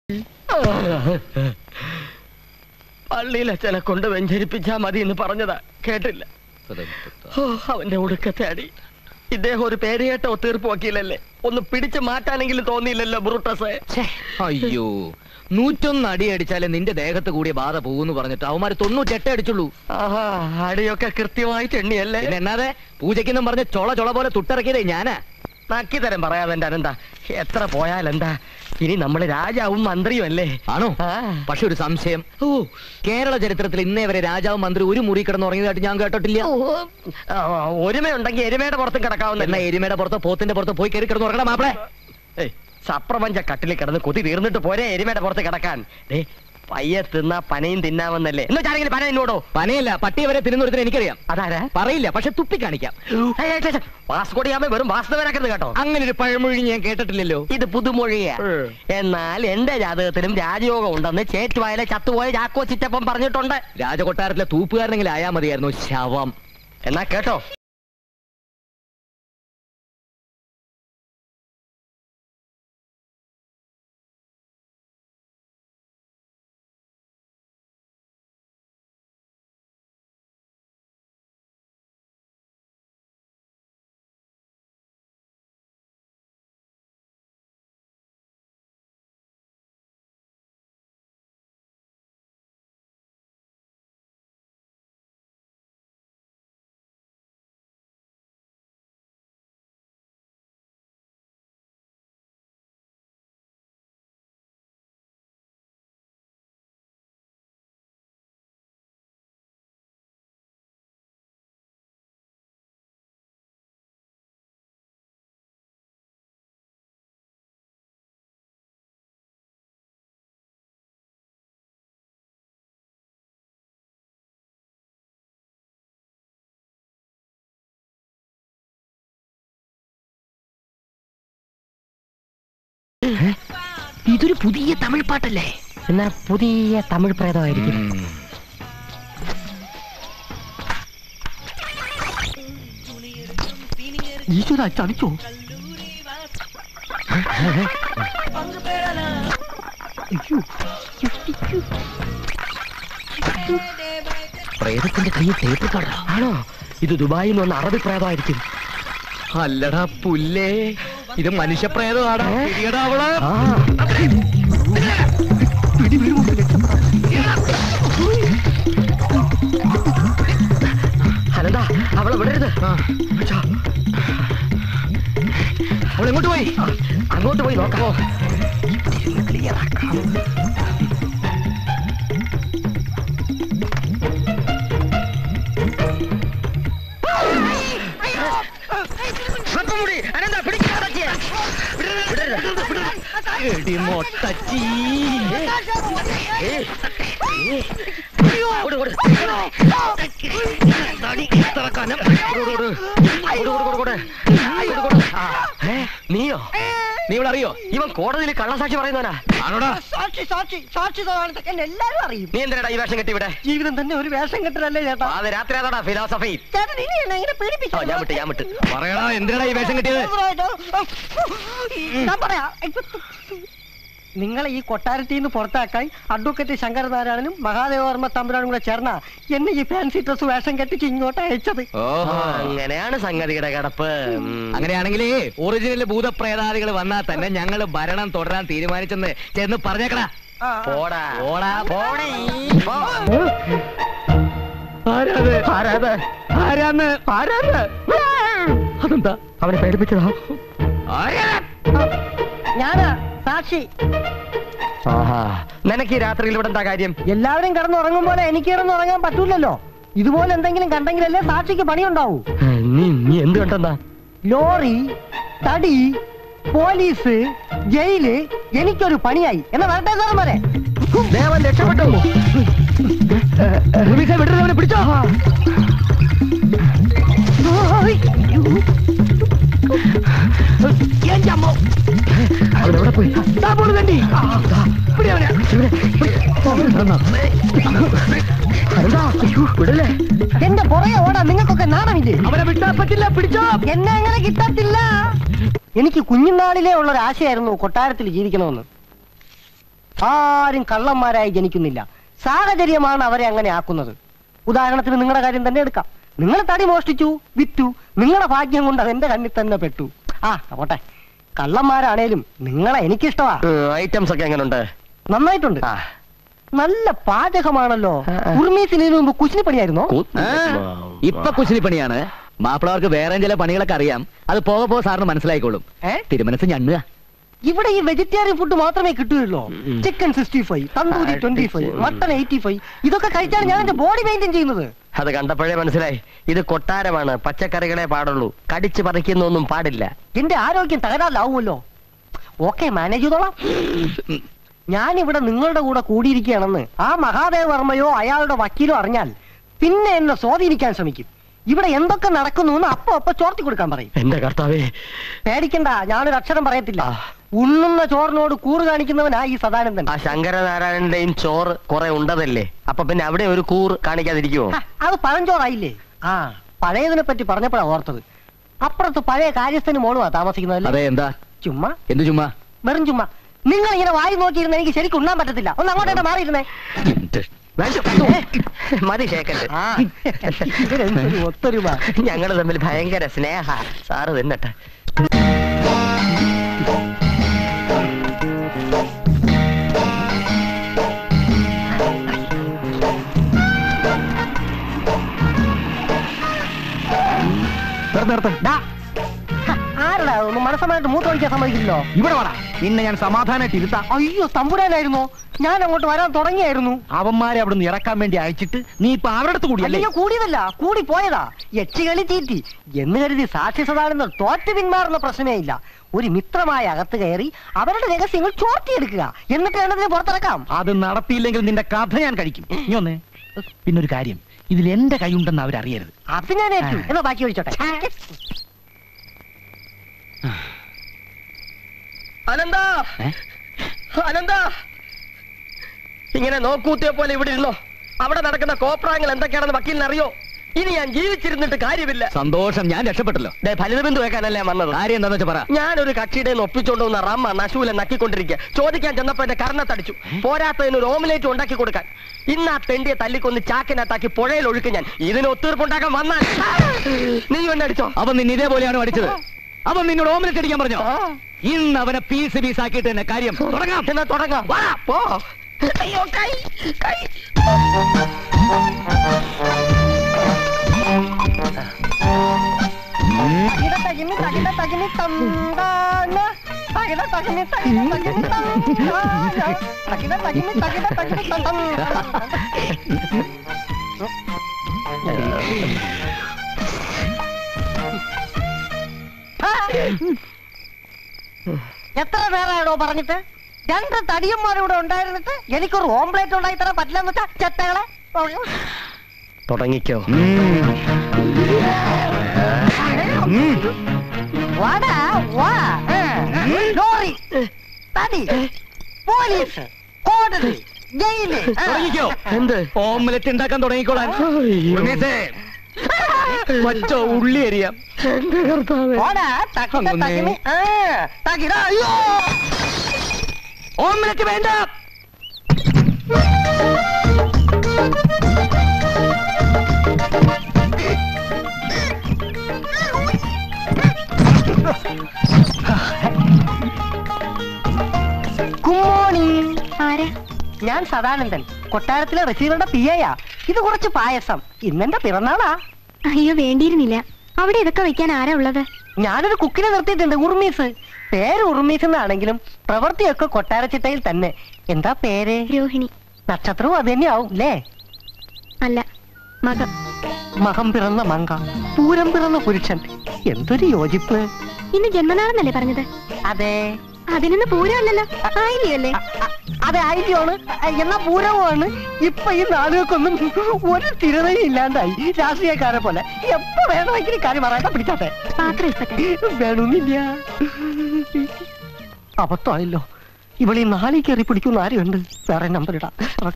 പള്ളിയിലച്ഛനെ കൊണ്ട് വെഞ്ചരിപ്പിച്ചാ മതി എന്ന് പറഞ്ഞതാ, കേട്ടില്ല. അവന്റെ ഒടുക്കത്തെ അടി. ഇദ്ദേഹം ഒരു പേരുകേട്ട ഒത്തീർപ്പ് വക്കീലല്ലേ, ഒന്ന് പിടിച്ചു മാറ്റാനെങ്കിലും തോന്നിയില്ലല്ലോ ബ്രൂട്ടസേ. അയ്യോ, 101 അടി അടിച്ചാലേ നിന്റെ ദേഹത്ത് കൂടിയ ബാധ പോകുന്നു പറഞ്ഞിട്ട് അവന്മാര് 98 അടിച്ചുള്ളൂ. ആഹാ, അടിയൊക്കെ കൃത്യമായിട്ട് എണ്ണിയല്ലേ. എന്നാതെ പൂജയ്ക്കെന്നും പറഞ്ഞ് ചൊള പോലെ തുട്ടിറക്കിയതേ ഞാനാ. നക്കി തരം പറയാതെ അനന്താ, എത്ര പോയാലെന്താ, ഇനി നമ്മള് രാജാവും മന്ത്രിയും അല്ലേ. ആണോ? പക്ഷെ ഒരു സംശയം. കേരള ചരിത്രത്തിൽ ഇന്നേ വരെ രാജാവും മന്ത്രി ഒരു മുറി കിടന്നുറങ്ങിയതായിട്ട് ഞാൻ കേട്ടിട്ടില്ല. ഒരുമയുണ്ടെങ്കിൽ എരുമയുടെ പുറത്തും കിടക്കാവുന്ന. എന്നാ എരുമയുടെ പുറത്തോ പോത്തിന്റെ പുറത്തോ പോയി കയറി കിടന്നുറങ്ങണം മാപ്പിളെ. സപ്രപഞ്ച കട്ടിലിൽ കിടന്ന് കൊതി തീർന്നിട്ട് പോരെ എരുമയുടെ പുറത്ത് കിടക്കാൻ. പയ്യെ തിന്നാ പനയും തിന്നാമെന്നല്ലേ. എന്നുവെച്ചാണെങ്കിൽ പന എന്നോടോ? പനയല്ല, പട്ടിയെ വരെ തിന്നുന്നൊരുത്തിന് എനിക്കറിയാം. അതാരാ? പറയില്ല, പക്ഷെ തുപ്പി കാണിക്കാം. വാസ്കോടിയാമ വെറും വാസ്തവനാക്കരുത് കേട്ടോ. അങ്ങനെ ഒരു പഴമൊഴി ഞാൻ കേട്ടിട്ടില്ലല്ലോ. ഇത് പുതുമൊഴിയാ. എന്നാൽ എന്റെ ജാതകത്തിലും രാജയോഗം ഉണ്ടെന്ന് ചേറ്റുവായിലെ ചത്തുപോയ ചാക്കോ ചിറ്റപ്പം പറഞ്ഞിട്ടുണ്ട്. രാജകൊട്ടാരത്തിലെ തൂപ്പുകാരനെങ്കിലും ആയാ മതിയായിരുന്നു, ശവം. എന്നാ കേട്ടോ. ഇതൊരു പുതിയ തമിഴ് പാട്ടല്ലേ? എന്നാ പുതിയ തമിഴ് പ്രേതമായിരിക്കും. ഈശ്വര ചതിച്ചോ? പ്രേതത്തിന്റെ കയ്യിൽ ടേപ്പ് കാർഡാ. ആണോ? ഇത് ദുബായിൽ നിന്ന് വന്ന അറബി പ്രേതമായിരിക്കും. അല്ലടാ പുല്ലേ, ഇത് മനുഷ്യപ്രേതമാടാ. അനന്താ, അവളെ വിടരുത്. അവളെങ്ങോട്ട് പോയി? അങ്ങോട്ട് പോയി നോക്കാമോ? നീയോ? നീ ഇവിടെ അറിയോ? ഇവൻ കോടതിയിൽ കള്ളസാക്ഷി പറയുന്നവനാ. എല്ലാരും അറിയും. നീ എന്തിനാ ഈ വേഷം കെട്ടി ഇവിടെ? ജീവിതം തന്നെ ഒരു വേഷം കെട്ടലല്ലേ ചേട്ടാ? അത് രാത്രി അതാടാ ഫിലോസഫി. ഞാൻ വിട്ട് പറയടാ, എന്തിനാ ഈ വേഷം കെട്ടിയത്? ഞാൻ പറയാ, നിങ്ങളെ ഈ കൊട്ടാരത്തിൽ നിന്ന് പുറത്താക്കാൻ അഡ്വക്കേറ്റ് ശങ്കരനാരായണനും മഹാദേവവർമ്മ തമ്പുരാനും കൂടെ ചേർന്ന എന്നെ ഈ ഫാൻസി ഡ്രസ് വേഷം കെട്ടിച്ച് ഇങ്ങോട്ട് അയച്ചത്. അങ്ങനെയാണ് സംഗതിയുടെ കിടപ്പ്. അങ്ങനെയാണെങ്കിലേ ഒറിജിനൽ ഭൂതപ്രേതാദികൾ വന്നാൽ തന്നെ ഞങ്ങൾ ഭരണം തുടരാൻ തീരുമാനിച്ചെന്ന് ചെന്ന് പറഞ്ഞേക്കടാ. പോടാ പോടാ പോടേ. അതെന്താ അവനെ പേടിപ്പിച്ചതാ? ഞാനാ സാക്ഷി. ആഹാ, നിനക്ക് ഈ രാത്രിയിൽ ഇവിടെ എന്താ കാര്യം? എല്ലാവരും കിടന്നുറങ്ങും പോലെ എനിക്ക് കിടന്നുറങ്ങാൻ പറ്റൂലല്ലോ. ഇതുപോലെ എന്തെങ്കിലും കണ്ടെങ്കിലല്ലേ സാക്ഷിക്ക് പണിയുണ്ടാവൂ. നീ എന്ത് കണ്ടെന്നാ? ലോറി, തടി, പോലീസ്, ജയില്, എനിക്കൊരു പണിയായി. എന്നാ വരട്ടെ സാറേ പോലെ. ദേവൻ രക്ഷപ്പെട്ടു. വിടരുന്നവനെ പിടിച്ചോ. അവനെവിടെ പോയി? വിടല്ലേ? എന്റെ പുറകെ ഓടാ നിങ്ങൾക്കൊക്കെ നാണമില്ലേ? അവനെ വിട്ടാൻ പറ്റില്ല, പിടിച്ചോ. എന്നെ അങ്ങനെ കിട്ടത്തില്ല. എനിക്ക് കുഞ്ഞുനാളിലേ ഉള്ളൊരു ആശയായിരുന്നു കൊട്ടാരത്തിൽ ജീവിക്കണമെന്ന്. ആരും കള്ളന്മാരായി ജനിക്കുന്നില്ല. സാഹചര്യമാണ് അവരെ അങ്ങനെ ആക്കുന്നത്. ഉദാഹരണത്തിന് നിങ്ങളുടെ കാര്യം തന്നെ എടുക്കാം. നിങ്ങൾ തടി മോഷ്ടിച്ചു, വിറ്റു. നിങ്ങളുടെ ഭാഗ്യം കൊണ്ട് അതെന്റെ കണ്ണിൽ തന്നെ പെട്ടു. പോട്ടെ, കള്ളന്മാരാണേലും നിങ്ങളെ എനിക്കിഷ്ടമാ. ഐറ്റംസ് ഒക്കെ എങ്ങനെയുണ്ട്? നന്നായിട്ടുണ്ട്. നല്ല പാചകമാണല്ലോ. ഉർമീസിന് ഇതിനു മുമ്പ് കുശിനി പണിയായിരുന്നോ? ഇപ്പൊ കുശിനിപ്പണിയാണ്. മാപ്പിളവർക്ക് വേറെ ചില പണികളൊക്കെ അറിയാം. അത് പോകെ പോകെ സാറിന് മനസ്സിലായിക്കോളും. തിരുമനസ് ഞണ്ണുക. ഇവിടെ ഈ വെജിറ്റേറിയൻ ഫുഡ് മാത്രമേ കിട്ടുകയുള്ളൂ. Chicken 65, tandoori 25, mutton 85. ഇതൊക്കെ കഴിച്ചാണ് ഞാൻ എന്റെ ബോഡി മെയിൻറ്റെയിൻ ചെയ്യുന്നത്. അത് കണ്ടപ്പോഴേ മനസ്സിലായി, ഇത് കൊട്ടാരമാണ്. പച്ചക്കറികളെ പാടുള്ളൂ, കടിച്ചു പറിക്കുന്നൊന്നും പാടില്ല. എന്റെ ആരോഗ്യം തകരാറിലാവുമല്ലോ. ഓക്കെ, മാനേജ് ചെയ്തോളാം. ഞാനിവിടെ നിങ്ങളുടെ കൂടെ കൂടിയിരിക്കുകയാണെന്ന് ആ മഹാദേവ വർമ്മയോ അയാളുടെ വക്കീലോ അറിഞ്ഞാൽ പിന്നെ എന്നെ സ്വാധീനിക്കാൻ ശ്രമിക്കും. ഇവിടെ എന്തൊക്കെ നടക്കുന്നു എന്ന് അപ്പൊ ചോർത്തി കൊടുക്കാൻ പറയും. എന്റെ കർത്താവേ, പേടിക്കണ്ട, ഞാനൊരു അക്ഷരം പറയത്തില്ല. ഉണ്ണുന്ന ചോറിനോട് കൂറ് കാണിക്കുന്നവനാ ഈ സദാനന്ദൻ. ആ ശങ്കരനാരായണന്റെയും ചോറ് കുറെ ഉണ്ടതല്ലേ, അപ്പൊ പിന്നെ അവിടെ ഒരു കൂറ് കാണിക്കാതിരിക്കുമോ? അത് പഴഞ്ചോറായില്ലേ? പഴയതിനെ പറ്റി പറഞ്ഞപ്പോഴാ ഓർത്തത്. അപ്പുറത്ത് പഴയ കാര്യസ്ഥന് മോളുവാ താമസിക്കുന്നതല്ലേ? അതെ. എന്താ ചുമ്മാ? എന്ത് ചുമ്മാ? വെറും ചുമ്മാ. നിങ്ങൾ ഇങ്ങനെ വായി നോക്കിയിരുന്ന എനിക്ക് ശരിക്കും ഉണ്ണാൻ പറ്റത്തില്ല. ഒന്ന് അങ്ങോട്ടേക്ക് മാറിയിരുന്നേ. മതി ശേഖരൻ. ഒത്തൊരുമ. ഞങ്ങള് തമ്മിൽ ഭയങ്കര സ്നേഹ. സാറ് തിന്നട്ടെ. ആരടാ ഒന്ന് മനസ്സമായിട്ട് മൂത്തൊഴിക്കാൻ സമ്മതിക്കില്ലോ? ഇവിടെ വേണം. നിന്നെ ഞാൻ സമാധാനമായിട്ട് ഇരുത്താം. അയ്യോ, തമ്പുരാനായിരുന്നോ? ഞാൻ അങ്ങോട്ട് വരാൻ തുടങ്ങിയായിരുന്നു. അവന്മാരെ അവിടെ നിന്ന് ഇറക്കാൻ വേണ്ടി അയച്ചിട്ട് നീ ഇപ്പൊ അവരുടെ അടുത്ത് കൂടിയല്ലേ? അയ്യോ, കൂടിയതല്ല, കൂടി പോയതാ. യക്ഷികളി തീറ്റി എന്ന് കരുതി സാക്ഷി സദാനന്ദൻ തോറ്റു പിന്മാറുന്ന പ്രശ്നമേ ഇല്ല. ഒരു മിത്രമായ അകത്ത് കയറി അവരുടെ രഹസ്യങ്ങൾ ചോർത്തിയെടുക്കുക, എന്നിട്ട് വേണ്ടതിനെ പുറത്തിറക്കാം. അത് നടത്തിയില്ലെങ്കിൽ നിന്റെ കഥ ഞാൻ കഴിക്കും. നീ ഒന്നേ. പിന്നൊരു കാര്യം, ഇതിൽ എന്റെ കൈയുണ്ടെന്ന് അവരറിയരുത്. അത് ഞാൻ ഏറ്റു. എന്നാ ബാക്കി ഒഴിച്ചോട്ടെ. അനന്താ, അനന്താ, ഇങ്ങനെ നോക്കൂത്തിയെ പോലെ ഇവിടെ ഇരുന്നോ. അവിടെ നടക്കുന്ന കോപ്രായങ്ങൾ എന്തൊക്കെയാണെന്ന് വക്കീലിന് അറിയോ? ഇനി ഞാൻ ജീവിച്ചിരുന്നിട്ട് കാര്യമില്ല. സന്തോഷം, ഞാൻ രക്ഷപ്പെട്ടല്ലോ. ഫലിതബിന്ദു വെക്കാനല്ലേ വന്നത്? കാര്യം എന്താന്ന് വെച്ചാ പറ. ഞാനൊരു കക്ഷിയുടെ ഒപ്പിച്ചോണ്ട് വന്ന റമ്മ നശൂലെ നക്കിക്കൊണ്ടിരിക്കുക. ചോദിക്കാൻ ചെന്നപ്പോ എന്റെ കർണത്തടിച്ചു. പോരാത്തതിന് ഒരു ഓംലേറ്റ് ഉണ്ടാക്കി കൊടുക്കാൻ. ഇന്ന് ആ തെണ്ടിയെ തല്ലിക്കൊന്ന് ചാക്കിനകത്താക്കി പുഴയിൽ ഒഴുക്ക് ഞാൻ. ഇതിന് ഒത്തീർപ്പുണ്ടാക്കാൻ വന്നാൽ നീ ഒന്നടിച്ചോ? അവൻ നിന്നെ ഇതേപോലെയാണ് അടിച്ചത്. അവൻ നിന്നോട് ഓംലെറ്റ് അടിക്കാൻ പറഞ്ഞോ? ഇന്ന് അവനെ പീസ് ആക്കിയിട്ട് തന്നെ കാര്യം തുടങ്ങാം. എന്നാ തുടങ്ങാം. പോ. അയ്യോ, കൈ കൈ. എത്ര നേരമാണോ പറഞ്ഞിട്ട്? രണ്ട് തടിയന്മാരിവിടെ ഉണ്ടായിരുന്നിട്ട് എനിക്കൊരു ഓംപ്ലേറ്റ് ഉണ്ടായി തരാൻ പറ്റില്ലെന്ന് വെച്ചാ ചെത്തകളെ. തുടങ്ങിക്കോ. ലോറി, തടി, പോലീസ്, കോടതി, ജയില്. തുടങ്ങിക്കോ. എന്ത് ഓംലെറ്റ് ഉണ്ടാക്കാൻ തുടങ്ങിക്കോളാൻ. പച്ച ഉള്ളി അരിയാം. ഓംലെറ്റ് വേണ്ട. ഞാൻ സദാനന്ദൻ, കൊട്ടാരത്തിലെ റിസീവറുടെ പിയയാ. ഇത് കുറച്ച് പായസം. ഇന്നെന്റെ പിറന്നാളാ. അയ്യോ, വേണ്ടിയിരുന്നില്ല. അവിടെ ഇതൊക്കെ വെക്കാൻ ആരാ ഉള്ളത്? ഞാനൊരു കുക്കിനെ നിർത്തിയിട്ടുണ്ട്, ഉർമീസ്. പേര് ഉർമീസ് എന്നാണെങ്കിലും പ്രവൃത്തിയൊക്കെ കൊട്ടാരച്ചിട്ടയിൽ തന്നെ. എന്താ പേര്? രോഹിണി. നക്ഷത്രവും അത് തന്നെയാവും അല്ലേ? അല്ല, മകം. മകം പിറന്ന മങ്ക, പൂരം പിറന്ന പുരുഷൻ. എന്തൊരു യോജിപ്പ്. ഇന്ന് ജന്മനാളെന്നല്ലേ പറഞ്ഞത്? അതെ. അതിനൊന്ന് പൂരമല്ലല്ലോ, ആയില്യല്ലേ? അതെ, ആയില്യാണ്. എന്നാ പൂരവുമാണ്. ഇപ്പൊ ഈ നാളുകൾക്കൊന്നും ഒരു സ്ഥിരതയും ഇല്ലാണ്ടായി. രാഷ്ട്രീയക്കാരെ പോലെ എപ്പോ വേണമെങ്കിലും കാര്യം പറയാതെ പിടിച്ചാട്ടെ. പാത്രം ഇപ്പത്തെ വേണമെന്നില്ല. അബദ്ധമായല്ലോ. ഇവളീ നാളെ കയറി പിടിക്കുന്ന ആരുണ്ട്? വേറെ നമ്പർ ഇടാം.